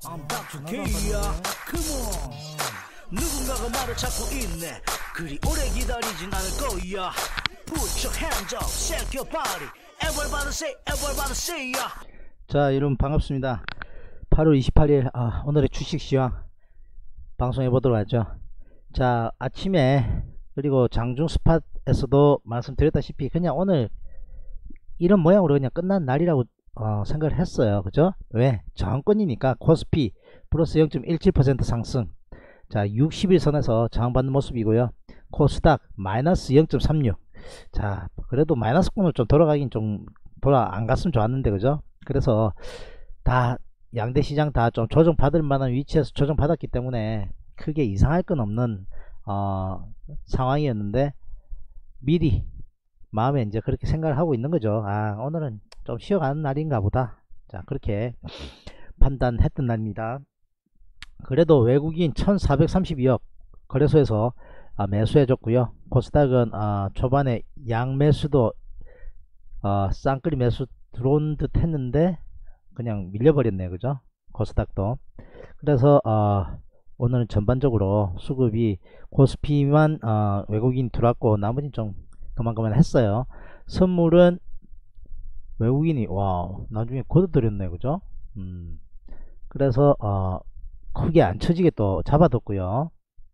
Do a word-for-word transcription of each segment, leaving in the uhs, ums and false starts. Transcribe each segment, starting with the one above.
I'm back to K야. Come on. 누군가가 말을 찾고 있네. 그리 오래 기다리진 않을 거야. Put your hands up, shake your body. Everybody say, everybody say ya. 자, 여러분 반갑습니다. 팔월 이십팔일 아, 오늘의 주식 시황 방송해 보도록 하죠. 자, 아침에 그리고 장중 스팟에서도 말씀드렸다시피 그냥 오늘 이런 모양으로 그냥 끝난 날이라고 어, 생각을 했어요. 그죠? 왜? 저항권이니까 코스피 플러스 영 점 일칠 퍼센트 상승. 자, 육십 일 선에서 저항받는 모습이고요. 코스닥 마이너스 영 점 삼육. 자, 그래도 마이너스권을 좀 돌아가긴 좀 돌아 안 갔으면 좋았는데, 그죠? 그래서 다 양대 시장 다 좀 조정 받을 만한 위치에서 조정 받았기 때문에 크게 이상할 건 없는 어, 상황이었는데 미리 마음에 이제 그렇게 생각을 하고 있는 거죠. 아, 오늘은 좀 쉬어가는 날인가 보다. 자, 그렇게 판단했던 날입니다. 그래도 외국인 천사백삼십이억 거래소에서 아, 매수해 줬고요. 코스닥은 아, 초반에 양매수도 어, 쌍끌이 매수 들어온 듯 했는데 그냥 밀려버렸네요. 그죠? 코스닥도. 그래서 어, 오늘은 전반적으로 수급이 코스피만 어, 외국인 들어왔고 나머지는 좀 그만그만 했어요. 선물은 외국인이 와 나중에 걷어들였네. 그죠? 음, 그래서 어, 크게 안 쳐지게 또 잡아뒀고요.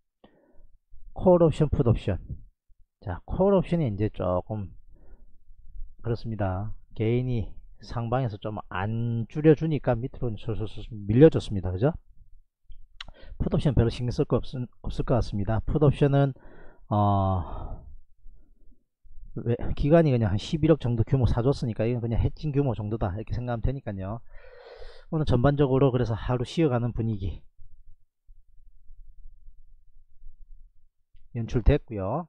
콜 옵션, 풋 옵션. 자, 콜 옵션이 이제 조금 그렇습니다. 개인이 상방에서 좀 안 줄여주니까 밑으로 밀려줬습니다. 그죠? 풋 옵션 별로 신경 쓸 거 없을, 없을 것 같습니다. 풋 옵션은 어, 왜, 기간이 그냥 한 십일억 정도 규모 사줬으니까 이건 그냥 해칭 규모 정도다 이렇게 생각하면 되니까요. 오늘 전반적으로 그래서 하루 쉬어가는 분위기 연출됐고요.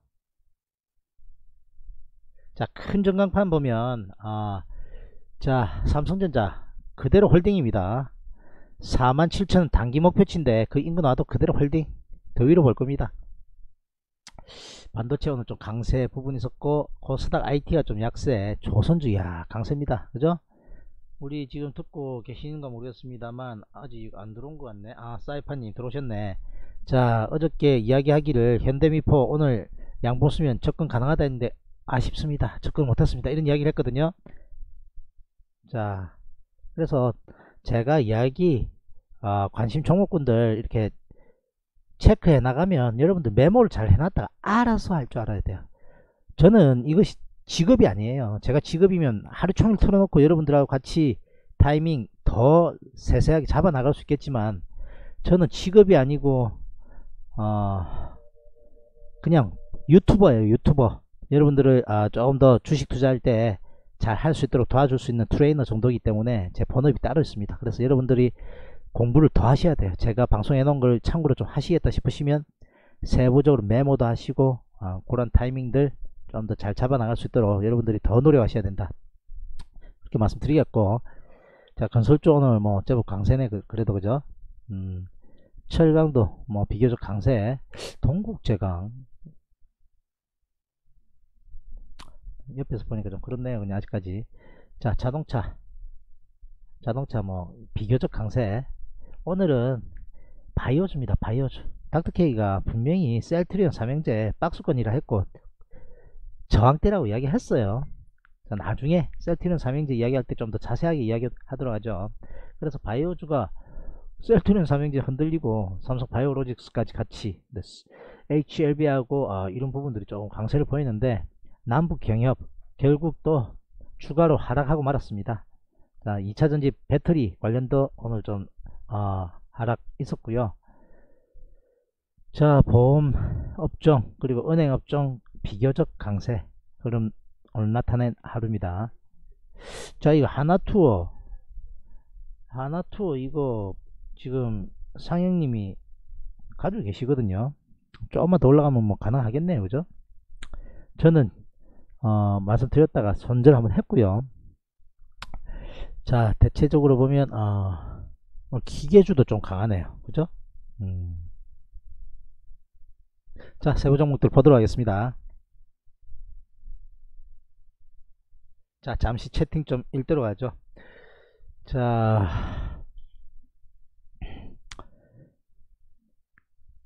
자, 큰 전광판 보면 아, 자, 삼성전자 그대로 홀딩입니다. 사만 칠천 단기 목표치인데 그 인근 와도 그대로 홀딩. 더 위로 볼 겁니다. 반도체 오늘 좀 강세 부분이 있었고 코스닥 아이티가 좀 약세. 조선주 야 강세입니다. 그죠? 우리 지금 듣고 계시는가 모르겠습니다만 아직 안 들어온 것 같네. 아, 사이파님 들어오셨네. 자, 어저께 이야기하기를 현대미포 오늘 양 보시면 접근 가능하다 했는데 아쉽습니다. 접근 못했습니다. 이런 이야기를 했거든요. 자, 그래서 제가 이야기 어, 관심 종목군들 이렇게 체크해 나가면 여러분들 메모를 잘 해놨다가 알아서 할 줄 알아야 돼요. 저는 이것이 직업이 아니에요. 제가 직업이면 하루 종일 틀어놓고 여러분들하고 같이 타이밍 더 세세하게 잡아 나갈 수 있겠지만 저는 직업이 아니고 어, 그냥 유튜버예요. 유튜버. 여러분들을 아, 조금 더 주식 투자할 때 잘 할 수 있도록 도와줄 수 있는 트레이너 정도이기 때문에 제 본업이 따로 있습니다. 그래서 여러분들이 공부를 더 하셔야 돼요. 제가 방송해 놓은 걸 참고로 좀 하시겠다 싶으시면 세부적으로 메모도 하시고 어, 그런 타이밍들 좀 더 잘 잡아 나갈 수 있도록 여러분들이 더 노력하셔야 된다. 그렇게 말씀드리겠고, 자, 건설주 오늘 뭐 제법 강세네. 그, 그래도 그죠? 음, 철강도 뭐 비교적 강세. 동국제강 옆에서 보니까 좀 그렇네요. 그냥 아직까지. 자, 자동차 자동차 뭐 비교적 강세. 오늘은 바이오주입니다. 바이오주. 닥터케이가 분명히 셀트리온 삼형제 박스권이라 했고 저항대라고 이야기했어요. 자, 나중에 셀트리온 삼형제 이야기할 때 좀 더 자세하게 이야기하도록 하죠. 그래서 바이오주가 셀트리온 삼형제 흔들리고 삼성 바이오로직스까지 같이 에이치엘비하고 어, 이런 부분들이 조금 강세를 보이는데 남북 경협 결국 또 추가로 하락하고 말았습니다. 자, 이차전지 배터리 관련도 오늘 좀 어, 하락 있었고요. 자, 보험 업종 그리고 은행 업종 비교적 강세 그럼 오늘 나타낸 하루입니다. 자, 이거 하나투어 하나투어 이거 지금 상영님이 가지고 계시거든요. 조금만 더 올라가면 뭐 가능하겠네요. 그죠? 저는 어, 말씀드렸다가 손절 한번 했고요. 자, 대체적으로 보면 어, 기계주도 좀 강하네요. 그죠? 음. 자, 세부 종목들 보도록 하겠습니다. 자, 잠시 채팅 좀 읽도록 하죠. 자,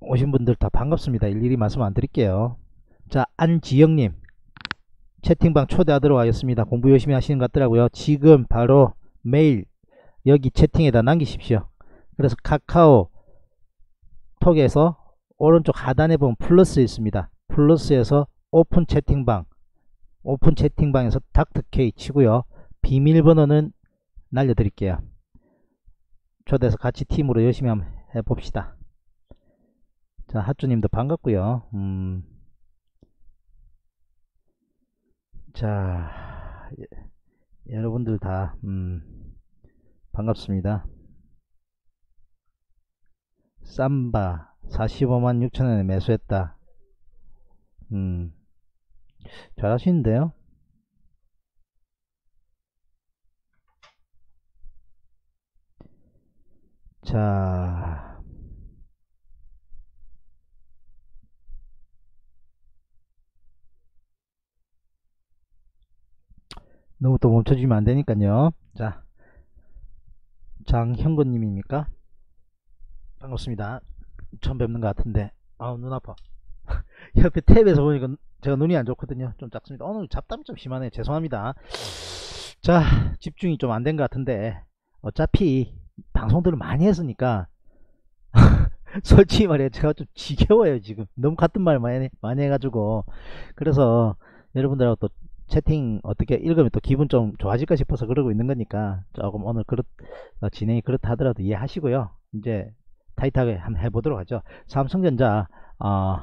오신 분들 다 반갑습니다. 일일이 말씀 안 드릴게요. 자, 안지영님 채팅방 초대하도록 하겠습니다. 공부 열심히 하시는 것 같더라고요. 지금 바로 메일 여기 채팅에다 남기십시오. 그래서 카카오 톡에서 오른쪽 하단에 보면 플러스 있습니다. 플러스에서 오픈 채팅방, 오픈 채팅방에서 닥터K 치고요. 비밀번호는 날려드릴게요. 초대해서 같이 팀으로 열심히 한번 해봅시다. 자, 핫주님도 반갑고요. 음. 자, 예, 여러분들 다 음, 반갑습니다. 삼바 사십오만 육천원에 매수했다. 음, 잘하시는데요. 자, 너무 또 멈춰주면 안되니까요. 자, 장형건님입니까? 반갑습니다. 처음 뵙는 것 같은데 아우 눈 아파. 옆에 탭에서 보니까 제가 눈이 안 좋거든요. 좀 작습니다. 오늘 잡담이 좀 심하네. 죄송합니다. 자, 집중이 좀 안 된 것 같은데 어차피 방송들을 많이 했으니까 솔직히 말해 제가 좀 지겨워요. 지금 너무 같은 말 많이, 많이 해가지고. 그래서 여러분들하고 또 채팅 어떻게 읽으면 또 기분 좀 좋아질까 싶어서 그러고 있는 거니까 조금 오늘 그렇 어, 진행이 그렇다 하더라도 이해하시고요. 이제 타이트하게 한번 해보도록 하죠. 삼성전자 어,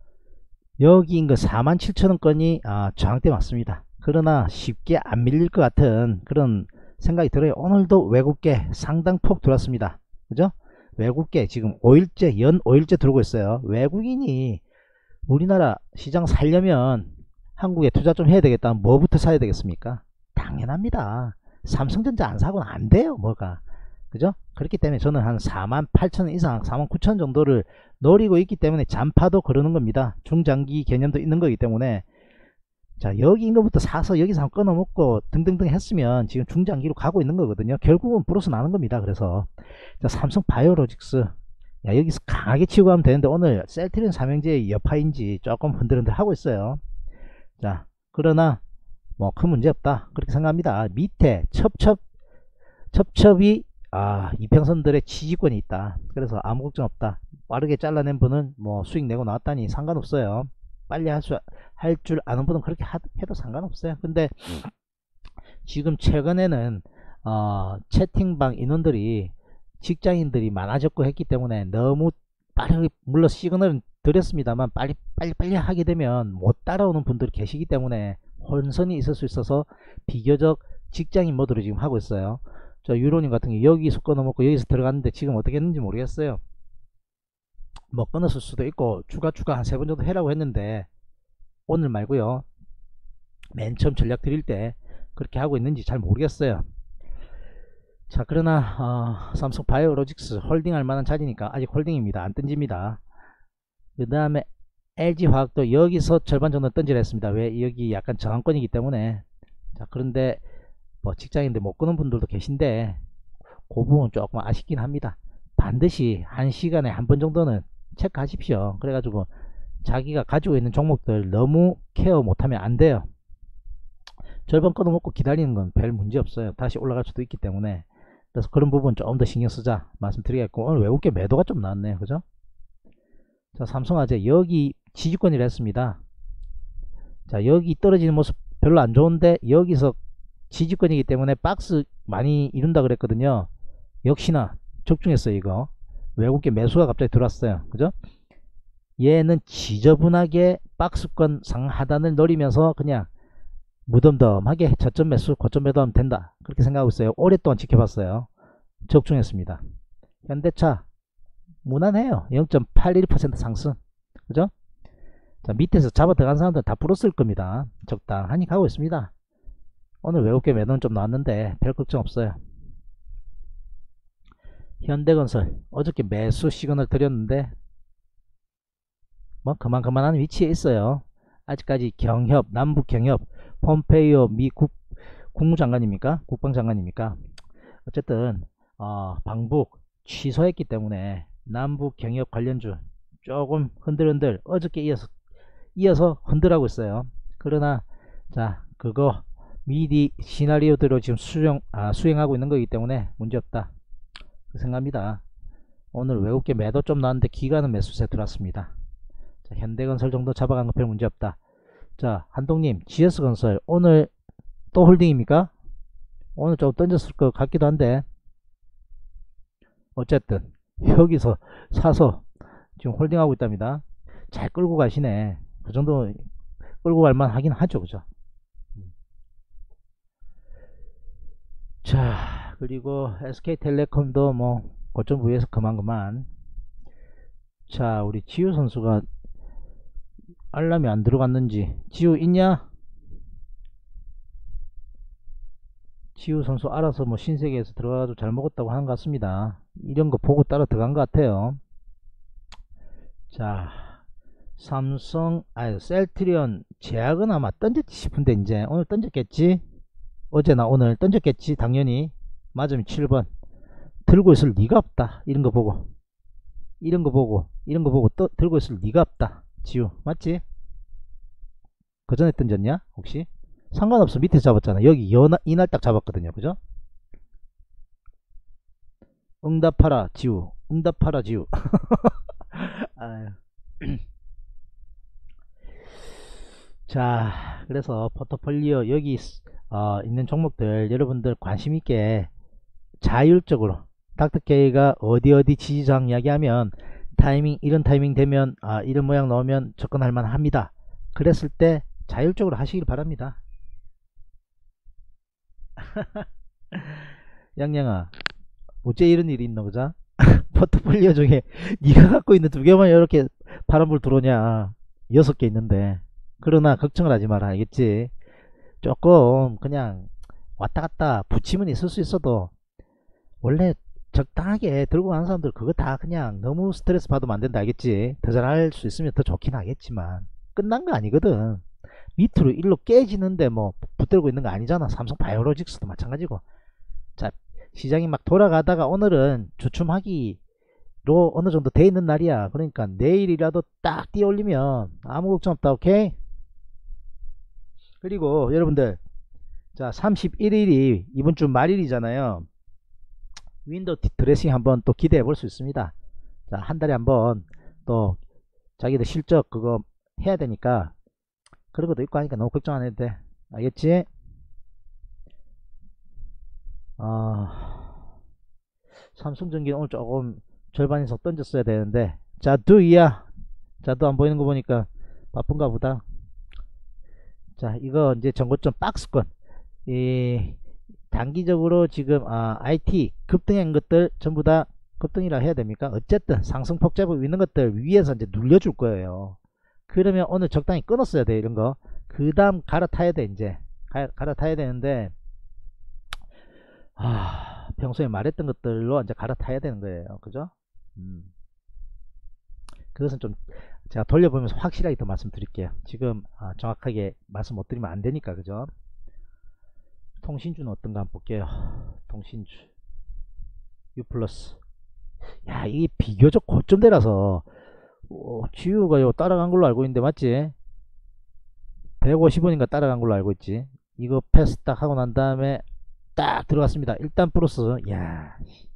여기인 거 사만 칠천원 건이 어, 저항대 맞습니다. 그러나 쉽게 안 밀릴 것 같은 그런 생각이 들어요. 오늘도 외국계 상당폭 들어왔습니다. 그죠? 외국계 지금 오일째 연 오일째 들어오고 있어요. 외국인이 우리나라 시장 살려면 한국에 투자 좀 해야 되겠다. 뭐부터 사야 되겠습니까? 당연합니다. 삼성전자 안 사고는 안 돼요. 뭐가. 그죠? 그렇기 때문에 저는 한 사만 팔천원 이상 사만 구천원 정도를 노리고 있기 때문에 잔파도 그러는 겁니다. 중장기 개념도 있는 거기 때문에 자, 여기인 것부터 사서 여기서 한번 끊어먹고 등등등 했으면 지금 중장기로 가고 있는 거거든요. 결국은 플러스 나는 겁니다. 그래서 자, 삼성 바이오로직스 야, 여기서 강하게 치고 가면 되는데 오늘 셀트리온 삼형제의 여파인지 조금 흔들흔들 하고 있어요. 자, 그러나 뭐 큰 문제 없다 그렇게 생각합니다. 밑에 첩첩 첩첩이 아, 이평선들의 지지권이 있다. 그래서 아무 걱정 없다. 빠르게 잘라낸 분은 뭐 수익 내고 나왔다니 상관없어요. 빨리 할 수 할 줄 아는 분은 그렇게 하, 해도 상관없어요. 근데 지금 최근에는 어, 채팅방 인원들이 직장인들이 많아졌고 했기 때문에 너무 빠르게 물론 시그널은 드렸습니다만 빨리 빨리 빨리 하게 되면 못 따라오는 분들이 계시기 때문에 혼선이 있을 수 있어서 비교적 직장인 모드로 지금 하고 있어요. 저 유로님 같은 게 여기서 끊어먹고 여기서 들어갔는데 지금 어떻게 했는지 모르겠어요. 뭐 끊었을 수도 있고 추가 추가 한 세 번 정도 해라고 했는데 오늘 말고요. 맨 처음 전략 드릴 때 그렇게 하고 있는지 잘 모르겠어요. 자, 그러나 어, 삼성 바이오로직스 홀딩 할 만한 자리니까 아직 홀딩입니다. 안 던집니다. 그 다음에 엘지화학도 여기서 절반 정도 던지려 했습니다. 왜? 여기 약간 저항권이기 때문에. 자, 그런데 뭐 직장인들 못 끄는 분들도 계신데 그 부분은 조금 아쉽긴 합니다. 반드시 한 시간에 한 번 정도는 체크하십시오. 그래가지고 자기가 가지고 있는 종목들 너무 케어 못하면 안 돼요. 절반 끊어먹고 기다리는 건 별 문제 없어요. 다시 올라갈 수도 있기 때문에. 그래서 그런 부분 조금 더 신경 쓰자 말씀드리겠고, 오늘 외국계 매도가 좀 나왔네요. 그죠? 자, 삼성화재 여기 지지권이라 했습니다. 자, 여기 떨어지는 모습 별로 안 좋은데 여기서 지지권이기 때문에 박스 많이 이룬다 그랬거든요. 역시나 적중했어요. 이거 외국계 매수가 갑자기 들어왔어요. 그죠? 얘는 지저분하게 박스권 상하단을 노리면서 그냥 무덤덤하게 저점 매수 고점 매도하면 된다 그렇게 생각하고 있어요. 오랫동안 지켜봤어요. 적중했습니다. 현대차 무난해요. 영 점 팔일 퍼센트 상승. 그죠? 자, 밑에서 잡아 들어간 사람들은 다 플러스일 겁니다. 적당하니 가고 있습니다. 오늘 외국계 매도는 좀 나왔는데 별 걱정 없어요. 현대건설 어저께 매수 시그널 드렸는데 뭐 그만 그만한 위치에 있어요. 아직까지 경협 남북 경협 폼페이오 미 국, 국무장관입니까? 국방장관입니까? 어쨌든 어, 방북 취소했기 때문에 남북 경협 관련주 조금 흔들흔들 어저께 이어서 이어서 흔들하고 있어요. 그러나 자 그거 미리 시나리오대로 지금 수령 아, 수행하고 있는 거기 때문에 문제없다 그 생각합니다. 오늘 외국계 매도 좀 나왔는데 기간은 매수세 들어왔습니다. 자, 현대건설 정도 잡아간 거 별 문제없다. 자 한동님 지에스건설 오늘 또 홀딩입니까? 오늘 좀 던졌을 것 같기도 한데 어쨌든 여기서 사서 지금 홀딩하고 있답니다. 잘 끌고 가시네. 그 정도 끌고 갈만 하긴 하죠. 그죠? 자 그리고 에스케이텔레콤도 뭐 고점 부위에서 그만 그만. 자 우리 지우 선수가 알람이 안 들어갔는지 지우 있냐? 지우 선수 알아서 뭐 신세계에서 들어가서 잘 먹었다고 하는 것 같습니다. 이런 거 보고 따라 들어간 것 같아요. 자 삼성 아 셀트리온 제약은 아마 던졌지 싶은데 이제 오늘 던졌겠지? 어제나 오늘 던졌겠지 당연히. 맞으면 칠 번 들고 있을 리가 없다. 이런 거 보고 이런 거 보고 이런 거 보고 또 들고 있을 리가 없다. 지우 맞지? 그 전에 던졌냐 혹시? 상관없어. 밑에 잡았잖아. 여기 연하, 이날 딱 잡았거든요. 그죠? 응답하라 지우 응답하라 지우. 자 그래서 포트폴리오 여기 어, 있는 종목들 여러분들 관심있게 자율적으로 닥터케이가 어디 어디 지지저항 이야기하면 타이밍 이런 타이밍 되면 아, 이런 모양 나오면 접근할 만 합니다. 그랬을 때 자율적으로 하시길 바랍니다. 양양아 어째 이런 일이 있노 그자? 포트폴리오 중에 네가 갖고 있는 두 개만 이렇게 파란불 들어오냐. 여섯 개 있는데. 그러나 걱정을 하지 마라. 알겠지? 조금 그냥 왔다갔다 붙임은 있을 수 있어도 원래 적당하게 들고 가는 사람들 그거 다 그냥 너무 스트레스 받으면 안된다. 알겠지? 더 잘할 수 있으면 더 좋긴 하겠지만 끝난 거 아니거든. 밑으로 일로 깨지는데 뭐 붙들고 있는 거 아니잖아. 삼성 바이오로직스도 마찬가지고. 자 시장이 막 돌아가다가 오늘은 주춤하기로 어느 정도 돼 있는 날이야. 그러니까 내일이라도 딱 띄어 올리면 아무 걱정 없다. 오케이? 그리고 여러분들 자 삼십일 일이 이번 주 말일이잖아요. 윈도우 드레싱 한번 또 기대해 볼 수 있습니다. 자 한 달에 한번 또 자기들 실적 그거 해야 되니까 그런 것도 있고 하니까 너무 걱정 안 해도 돼. 알겠지? 어, 삼성전기는 오늘 조금 절반 이상 던졌어야 되는데 자 두이야 자두 안 보이는 거 보니까 바쁜가 보다. 자 이거 이제 정고점 박스권 이 단기적으로 지금 아, 아이티 급등한 것들 전부 다 급등이라 해야 됩니까? 어쨌든 상승폭 제법 있는 것들 위에서 이제 눌려줄 거예요. 그러면 오늘 적당히 끊었어야 돼. 이런 거 그 다음 갈아타야 돼. 이제 가, 갈아타야 되는데 아, 평소에 말했던 것들로 이제 갈아타야 되는 거예요. 그죠? 음. 그것은 좀 제가 돌려보면서 확실하게 더 말씀드릴게요. 지금 아, 정확하게 말씀 못 드리면 안 되니까. 그죠? 통신주는 어떤가 한번 볼게요. 통신주 U 플러스 야 이게 비교적 고점대라서 어, 지우가 요 따라간 걸로 알고 있는데 맞지? 백오십 원인가 따라간 걸로 알고 있지. 이거 패스 딱 하고 난 다음에 딱 들어갔습니다. 일단 플러스. 야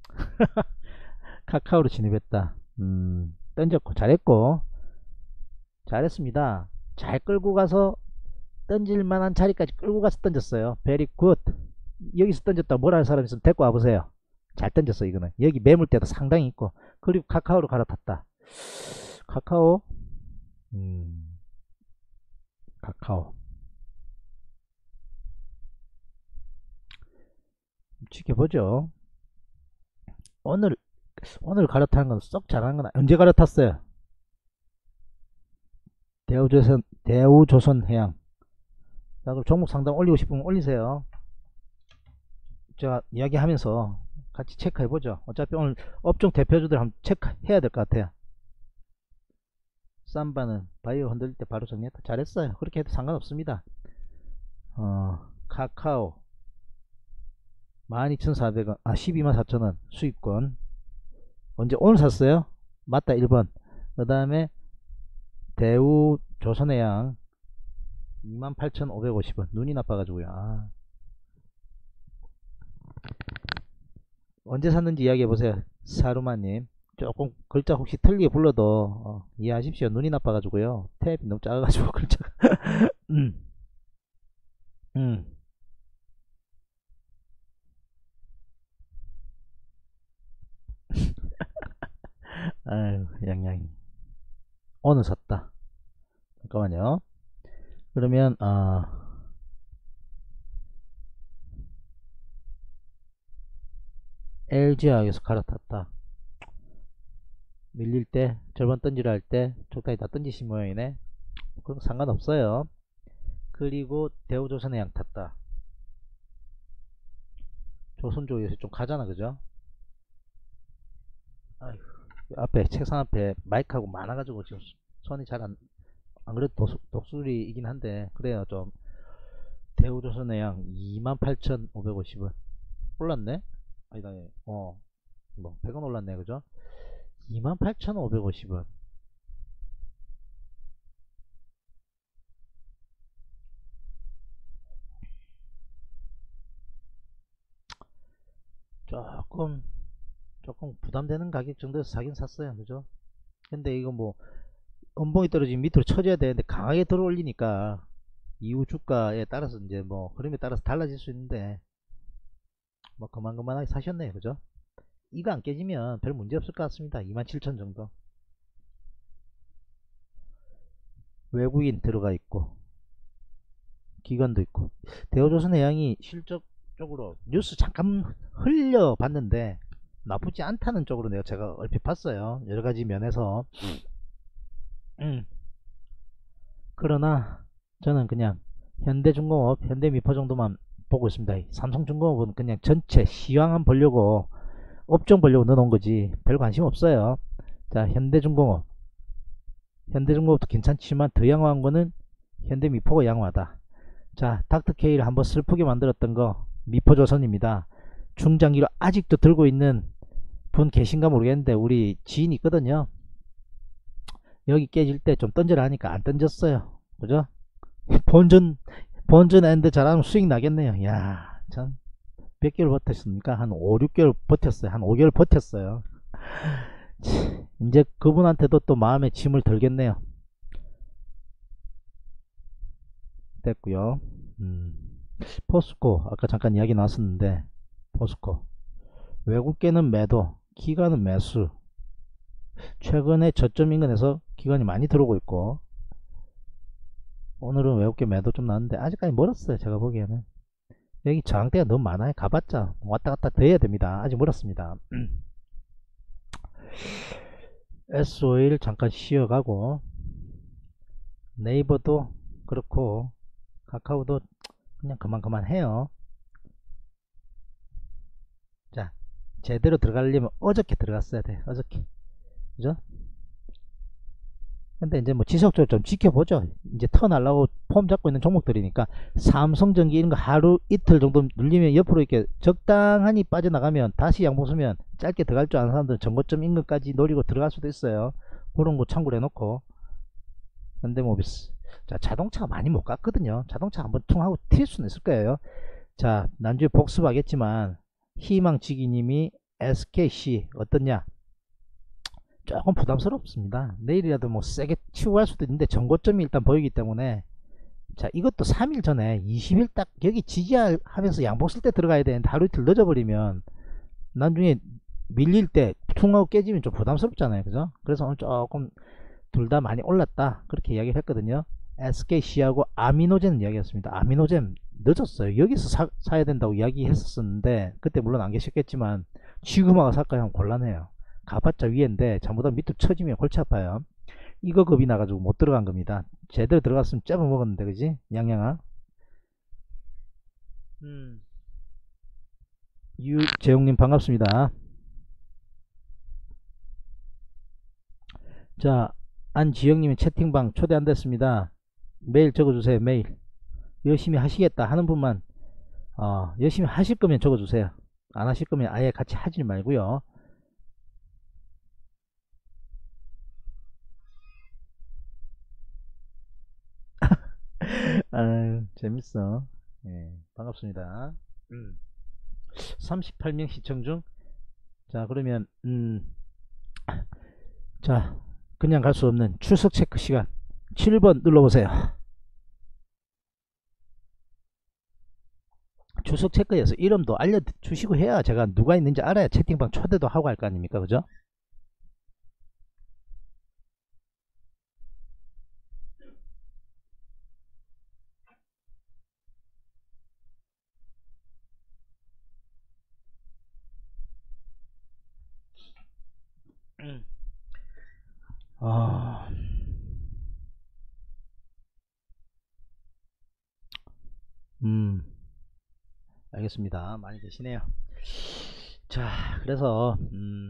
카카오로 진입했다. 음 던졌고 잘했고 잘했습니다. 잘 끌고 가서 던질만한 자리까지 끌고 가서 던졌어요. 베리 굿. 여기서 던졌다 뭐라 할 사람 있으면 데리고 와보세요. 잘 던졌어. 이거는 여기 매물대도 상당히 있고. 그리고 카카오로 갈아탔다. 카카오 음 카카오 지켜보죠. 오늘 오늘 갈아타는 건 썩 잘하는 건 언제 갈아탔어요? 대우조선 대우조선해양. 자 그럼 종목 상담 올리고 싶으면 올리세요. 제가 이야기하면서 같이 체크해보죠. 어차피 오늘 업종 대표주들 한번 체크해야 될 것 같아요. 삼바는 바이오 흔들릴 때 바로 정리했다. 잘했어요. 그렇게 해도 상관없습니다. 어, 카카오 만 이천사백 원 아 십이만 사천 원 수익권 언제 오늘 샀어요? 맞다 일 번 그 다음에 대우 조선해양 이만 팔천오백오십 원. 눈이 나빠가지고요. 아. 언제 샀는지 이야기해보세요. 사루마님. 조금 글자 혹시 틀리게 불러도 어, 이해하십시오. 눈이 나빠가지고요. 탭이 너무 작아가지고 글자가. 음. 음. 아유, 양양이. 오늘 샀다. 잠깐만요. 그러면, 아, 엘지화학에서 갈아탔다. 밀릴 때, 절반 던지려 할 때, 적당히 다 던지신 모양이네. 그럼 상관없어요. 그리고 대우조선해양 탔다. 조선조에서 좀 가잖아, 그죠? 아이고, 앞에, 책상 앞에 마이크하고 많아가지고 지금 손이 잘 안, 안 그래도 도수, 독수리이긴 한데, 그래요, 좀. 대우조선해양 이만 팔천오백오십 원. 올랐네? 아니다, 어, 뭐, 백 원 올랐네, 그죠? 이만 팔천오백오십 원. 조금, 조금 부담되는 가격 정도에서 사긴 샀어요, 그죠? 근데 이거 뭐, 음봉이 떨어지면 밑으로 쳐줘야 되는데, 강하게 들어 올리니까, 이후 주가에 따라서 이제 뭐, 흐름에 따라서 달라질 수 있는데, 뭐, 그만그만하게 사셨네요, 그죠? 이거 안 깨지면 별 문제 없을 것 같습니다. 이만 칠천 정도. 외국인 들어가 있고, 기관도 있고, 대우조선해양이 실적적으로 뉴스 잠깐 흘려봤는데, 나쁘지 않다는 쪽으로 내가 제가 얼핏 봤어요. 여러가지 면에서. 음. 그러나, 저는 그냥, 현대중공업, 현대미포 정도만 보고 있습니다. 삼성중공업은 그냥 전체 시황만 보려고, 업종 보려고 넣어놓은 거지, 별 관심 없어요. 자, 현대중공업. 현대중공업도 괜찮지만, 더 양호한 거는 현대미포가 양호하다. 자, 닥터케이를 한번 슬프게 만들었던 거 미포조선입니다. 중장기로 아직도 들고 있는 분 계신가 모르겠는데 우리 지인이 있거든요. 여기 깨질 때 좀 던져라 하니까 안 던졌어요. 그죠? 본전 본전 엔드 잘하면 수익 나겠네요. 야, 참 몇 개월 버텼습니까? 한 오, 육 개월 버텼어요. 한 오 개월 버텼어요. 이제 그분한테도 또 마음에 짐을 덜겠네요. 됐고요. 음, 포스코 아까 잠깐 이야기 나왔었는데 포스코 외국계는 매도, 기관은 매수. 최근에 저점 인근에서 기관이 많이 들어오고 있고 오늘은 외국계 매도 좀 나왔는데 아직까지 멀었어요. 제가 보기에는 여기 저항대가 너무 많아요. 가봤자 왔다갔다 돼야 됩니다. 아직 멀었습니다. 에스오일 잠깐 쉬어가고 네이버도 그렇고 카카오도 그냥 그만 그만 해요. 자, 제대로 들어가려면 어저께 들어갔어야 돼. 어저께. 그죠? 근데 이제 뭐 지속적으로 좀 지켜보죠. 이제 터 날라고 폼 잡고 있는 종목들이니까 삼성전기 이런 거 하루 이틀 정도 눌리면 옆으로 이렇게 적당하니 빠져나가면 다시 양봉 서면 짧게 들어갈 줄 아는 사람들은 전고점 인근까지 노리고 들어갈 수도 있어요. 그런 거 참고로 해놓고. 현대모비스. 자, 자동차가 많이 못 갔거든요. 자동차 한번 퉁 하고 튈 수는 있을 거예요. 자, 난주에 복습하겠지만 희망지기님이 에스케이씨 어떻냐? 조금 부담스럽습니다. 내일이라도 뭐 세게 치고 갈 수도 있는데 전고점이 일단 보이기 때문에 자, 이것도 삼 일 전에 이십 일 딱 여기 지지하면서 양복 쓸 때 들어가야 되는데 하루 이틀 늦어버리면 나중에 밀릴 때 퉁하고 깨지면 좀 부담스럽잖아요. 그죠? 그래서 오늘 조금 둘 다 많이 올랐다 그렇게 이야기를 했거든요. 에스케이씨하고 아미노젠 이야기했습니다. 아미노젠 늦었어요. 여기서 사, 사야 된다고 이야기했었는데 그때 물론 안 계셨겠지만 지금 와서 살까 하면 곤란해요. 가봤자 위에인데 잘못하면 밑으로 쳐지면 골치 아파요. 이거 겁이 나가지고 못 들어간 겁니다. 제대로 들어갔으면 째어 먹었는데 그지? 양양아. 음. 유재용님 반갑습니다. 자, 안지영님이 채팅방 초대 안 됐습니다. 메일 적어주세요. 메일. 열심히 하시겠다 하는 분만 어, 열심히 하실 거면 적어주세요. 안 하실 거면 아예 같이 하지 말고요. 아유, 재밌어. 예, 반갑습니다. 음, 삼십팔 명 시청 중. 자, 그러면, 음, 자, 그냥 갈 수 없는 출석 체크 시간. 칠 번 눌러보세요. 출석 체크에서 이름도 알려주시고 해야 제가 누가 있는지 알아야 채팅방 초대도 하고 할 거 아닙니까? 그죠? 어, 음, 알겠습니다. 많이 계시네요. 자, 그래서, 음,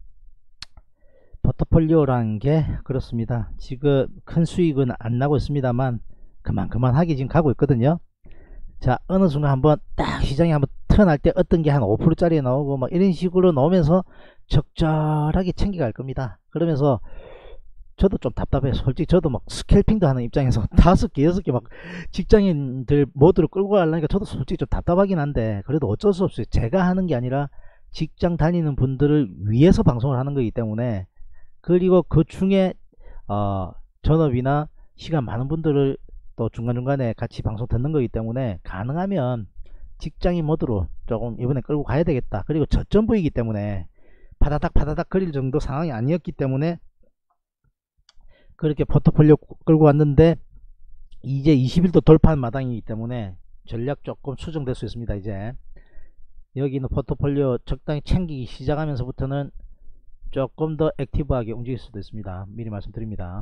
포트폴리오라는 게 그렇습니다. 지금 큰 수익은 안 나고 있습니다만 그만 그만 하기 지금 가고 있거든요. 자, 어느 순간 한번 딱 시장이 한번 턴할 때 어떤 게 한 오 퍼센트 짜리 나오고 막 이런 식으로 나오면서 적절하게 챙겨갈 겁니다. 그러면서 저도 좀 답답해요. 솔직히 저도 막 스캘핑도 하는 입장에서 다섯 개 여섯 개 막 직장인들 모두를 끌고 가려니까 저도 솔직히 좀 답답하긴 한데 그래도 어쩔 수 없어요. 제가 하는 게 아니라 직장 다니는 분들을 위해서 방송을 하는 거기 때문에, 그리고 그 중에 어, 전업이나 시간 많은 분들을 또 중간중간에 같이 방송 듣는 거기 때문에 가능하면 직장인 모드로 조금 이번에 끌고 가야 되겠다. 그리고 저점 부이기 때문에 파다닥 파다닥 거릴 정도 상황이 아니었기 때문에 그렇게 포트폴리오 끌고 왔는데 이제 이십 일도 돌파한 마당이기 때문에 전략 조금 수정될 수 있습니다. 이제 여기는 포트폴리오 적당히 챙기기 시작하면서부터는 조금 더 액티브하게 움직일 수도 있습니다. 미리 말씀드립니다.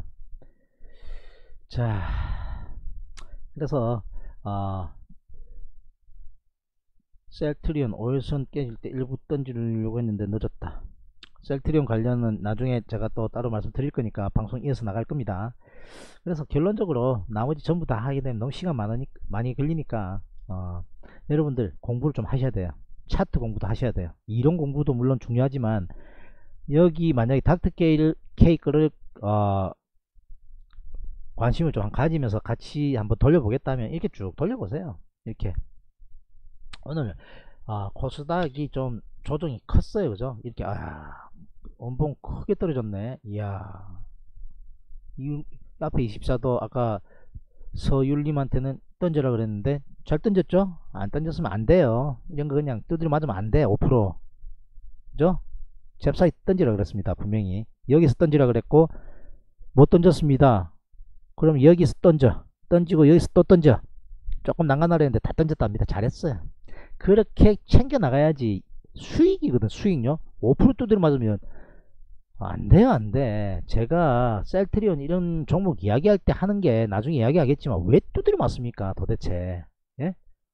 자, 그래서 어, 셀트리온 오일선 깨질 때 일부 던지려고 했는데 늦었다. 셀트리온 관련은 나중에 제가 또 따로 말씀드릴 거니까 방송 이어서 나갈 겁니다. 그래서 결론적으로 나머지 전부 다 하게 되면 너무 시간 많으니, 많이 걸리니까 어, 여러분들 공부를 좀 하셔야 돼요. 차트 공부도 하셔야 돼요. 이론 공부도 물론 중요하지만 여기 만약에 닥터 케이크를 어, 관심을 좀 가지면서 같이 한번 돌려보겠다면 이렇게 쭉 돌려보세요. 이렇게 오늘 아, 코스닥이 좀 조정이 컸어요. 그죠? 이렇게 아, 원봉 크게 떨어졌네. 이야, 이 앞에 이십사도 아까 서율님한테는 던져라 그랬는데 잘 던졌죠? 안 던졌으면 안 돼요. 이런 거 그냥 두드려 맞으면 안 돼. 오 퍼센트 그죠? 잽싸이 던지라 그랬습니다. 분명히 여기서 던지라 그랬고 못 던졌습니다. 그럼 여기서 던져, 던지고 여기서 또 던져. 조금 난간하려 했는데 다 던졌답니다. 잘했어요. 그렇게 챙겨 나가야지 수익이거든. 수익요. 오 퍼센트 두드려 맞으면 안 돼요. 안 돼. 제가 셀트리온 이런 종목 이야기할 때 하는 게 나중에 이야기하겠지만 왜 두드려 맞습니까 도대체? 예?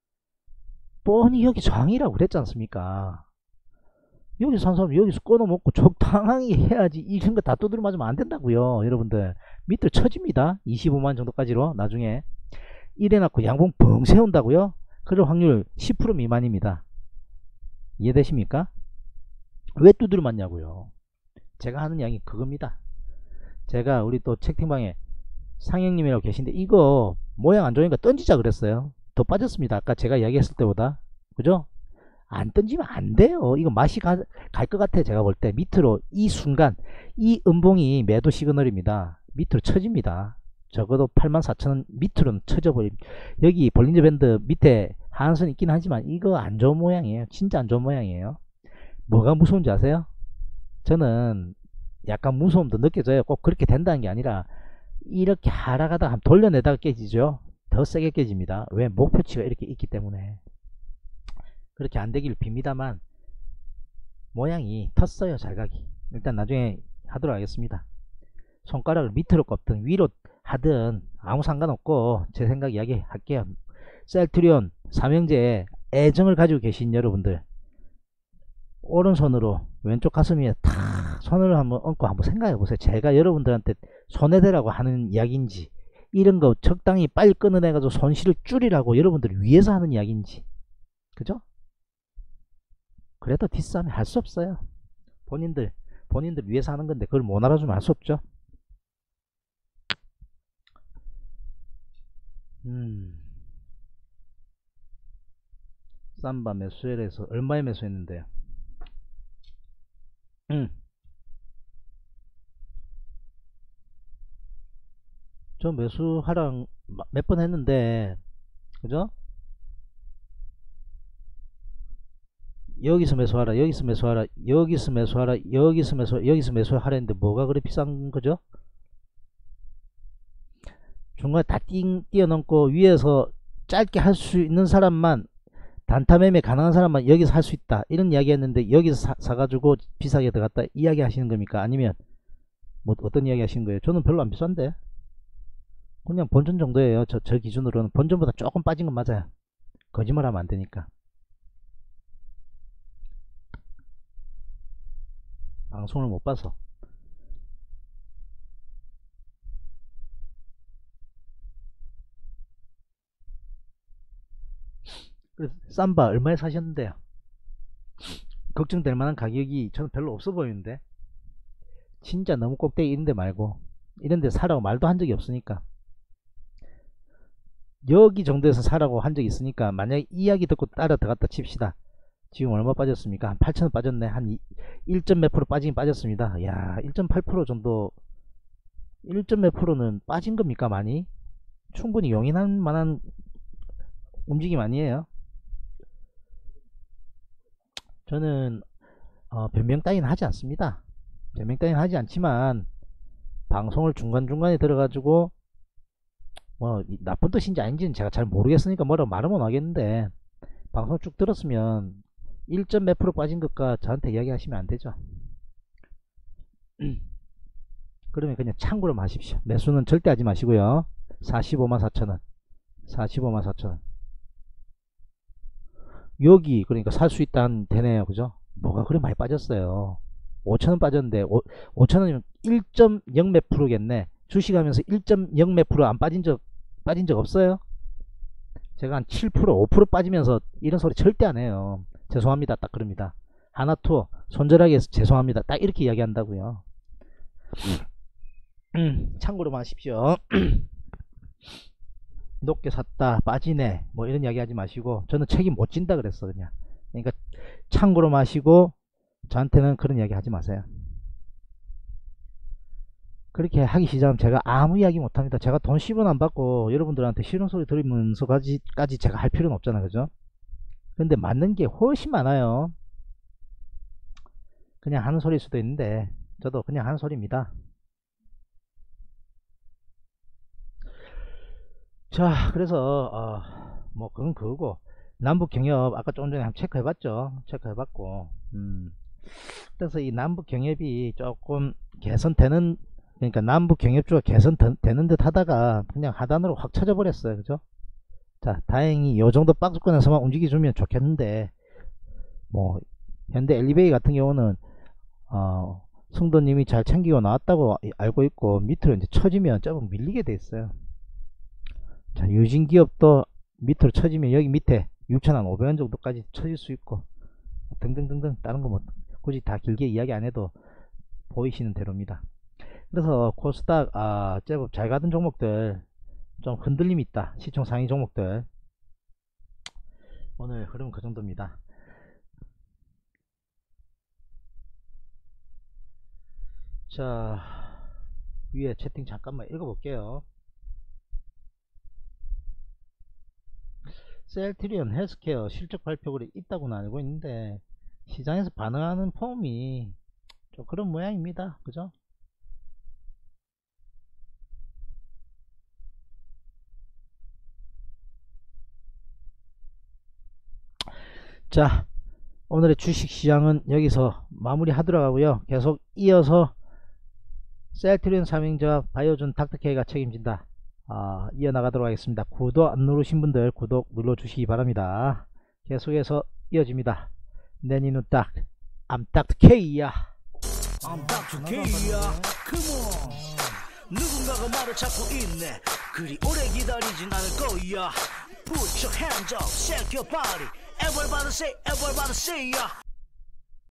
뻔히 여기 저항이라고 그랬지 않습니까? 여기서 산 사람 여기서 끊어먹고 적당히 해야지. 이런 거 다 두드려 맞으면 안 된다고요. 여러분들 밑으로 쳐집니다. 이십오만 정도까지로 나중에 이래놓고 양봉 벙 세운다고요? 그럴 확률 십 퍼센트 미만입니다. 이해되십니까? 왜 두드려 맞냐고요. 제가 하는 이야기 그겁니다. 제가 우리 또 채팅방에 상영님이라고 계신데 이거 모양 안 좋으니까 던지자 그랬어요. 더 빠졌습니다. 아까 제가 이야기했을 때보다. 그죠? 안 던지면 안 돼요. 이거 맛이 갈 것 같아. 제가 볼 때 밑으로 이 순간 이 음봉이 매도 시그널입니다. 밑으로 쳐집니다. 적어도 팔만 사천 원 밑으로는 쳐져버립니다. 여기 볼린저 밴드 밑에 하한선 있긴 하지만 이거 안 좋은 모양이에요. 진짜 안 좋은 모양이에요. 뭐가 무서운지 아세요? 저는 약간 무서움도 느껴져요. 꼭 그렇게 된다는 게 아니라 이렇게 하락하다가 한번 돌려내다가 깨지죠. 더 세게 깨집니다. 왜? 목표치가 이렇게 있기 때문에. 그렇게 안 되기를 빕니다만 모양이 텄어요. 잘 가기. 일단 나중에 하도록 하겠습니다. 손가락을 밑으로 꼽든 위로 하든 아무 상관없고 제 생각 이야기 할게요. 셀트리온 삼형제에 애정을 가지고 계신 여러분들 오른손으로 왼쪽 가슴 위에 탁 손을 한번 얹고 한번 생각해 보세요. 제가 여러분들한테 손해대라고 하는 이야기인지 이런 거 적당히 빨리 끊어내가지고 손실을 줄이라고 여러분들을 위해서 하는 이야기인지. 그죠? 그래도 뒷싸움이 할 수 없어요. 본인들 본인들 위해서 하는 건데 그걸 못 알아주면 할 수 없죠. 음. 삼바 매수엘에서 얼마에 매수했는데요? 음. 저 매수 하락 몇 번 했는데, 그죠? 여기서 매수하라, 여기서 매수하라, 여기서 매수하라, 여기서 매수, 여기서 매수하라 했는데 뭐가 그래 비싼 거죠? 중간에 다 띵, 뛰어넘고 위에서 짧게 할 수 있는 사람만, 단타 매매 가능한 사람만 여기서 할 수 있다, 이런 이야기 했는데 여기서 사, 사가지고 비싸게 들어갔다 이야기 하시는 겁니까? 아니면 뭐 어떤 이야기 하시는 거예요? 저는 별로 안 비싼데 그냥 본전 정도예요. 저, 저 기준으로는 본전보다 조금 빠진 건 맞아요. 거짓말 하면 안 되니까. 방송을 못 봐서. 그래서 쌈바 얼마에 사셨는데요? 걱정될 만한 가격이 저는 별로 없어 보이는데, 진짜 너무 꼭대기 이런데 말고 이런데 사라고 말도 한 적이 없으니까, 여기 정도에서 사라고 한 적이 있으니까, 만약에 이야기 듣고 따라 들어갔다 칩시다. 지금 얼마 빠졌습니까? 한 팔천 원 빠졌네. 한 일 점 몇 프로 빠지긴 빠졌습니다. 야, 일 점 팔 퍼센트 정도, 일 점 몇 프로는 빠진 겁니까? 많이? 충분히 용인할 만한 움직임 아니에요? 저는 어, 변명 따위는 하지 않습니다. 변명 따위는 하지 않지만, 방송을 중간중간에 들어가지고 뭐 나쁜 뜻인지 아닌지는 제가 잘 모르겠으니까 뭐라고 말은 못 하겠는데, 방송 쭉 들었으면 일 점 몇 프로 빠진 것과 저한테 이야기 하시면 안 되죠. 그러면 그냥 참고로 마십시오. 매수는 절대 하지 마시고요. 사십오만 사천 원, 사십오만 사천 원 여기 그러니까 살 수 있다는 되네요. 그죠? 뭐가 그래 많이 빠졌어요. 오천 원 빠졌는데, 오천 원이면 일 점 영 몇 프로겠네. 주식하면서 일 점 영 몇 프로 안 빠진 적 빠진 적 없어요? 제가 한 칠 퍼센트 오 퍼센트 빠지면서 이런 소리 절대 안 해요. 죄송합니다, 딱 그럽니다. 하나투 손절하게 죄송합니다, 딱 이렇게 이야기한다고요. 음, 참고로 하십시오. 높게 샀다 빠지네 뭐 이런 이야기 하지 마시고, 저는 책임 못 진다 그랬어. 그냥 그러니까 참고로 마시고 저한테는 그런 이야기 하지 마세요. 그렇게 하기 시작하면 제가 아무 이야기 못합니다. 제가 돈 십 원 안 받고 여러분들한테 싫은 소리 들으면서까지 까지 제가 할 필요는 없잖아, 그죠? 근데 맞는 게 훨씬 많아요. 그냥 하는 소리일 수도 있는데 저도 그냥 하는 소리입니다. 자, 그래서 어, 뭐 그건 그거고, 남북 경협 아까 조금 전에 한번 체크해 봤죠. 체크해 봤고, 음, 그래서 이 남북 경협이 조금 개선되는, 그러니까 남북 경협주가 개선되는 듯 하다가 그냥 하단으로 확 쳐져 버렸어요. 그죠? 자, 다행히 요 정도 박스권에서만 움직여주면 좋겠는데, 뭐 현대 엘리베이 같은 경우는 어, 승도님이 잘 챙기고 나왔다고 알고 있고, 밑으로 이제 쳐지면 조금 밀리게 돼 있어요. 자, 유진기업도 밑으로 쳐지면 여기 밑에 육천오백 원 정도까지 쳐질 수 있고, 등등등등 다른 거 뭐 굳이 다 길게 이야기 안 해도 보이시는 대로입니다. 그래서 코스닥 아, 제법 잘 가던 종목들 좀 흔들림이 있다. 시총 상위 종목들 오늘 흐름 그 정도입니다. 자, 위에 채팅 잠깐만 읽어볼게요. 셀트리온 헬스케어 실적 발표글이 있다고는 알고 있는데, 시장에서 반응하는 폼이 좀 그런 모양입니다. 그죠? 자, 오늘의 주식시장은 여기서 마무리 하도록 하고요. 계속 이어서 셀트리온 삼행자 바이오준 닥터케이가 책임진다. 아, 이어나가도록 하겠습니다. 구독 안 누르신 분들 구독 눌러주시기 바랍니다. 계속해서 이어집니다. 내 니는 딱 I'm 닥터 K야. I'm 닥터 K야. Come on. 누군가가 말을 찾고 있네. 그리 오래 기다리진 않을 거야. Put your hands up, shake your body. Everybody say, everybody say, yeah.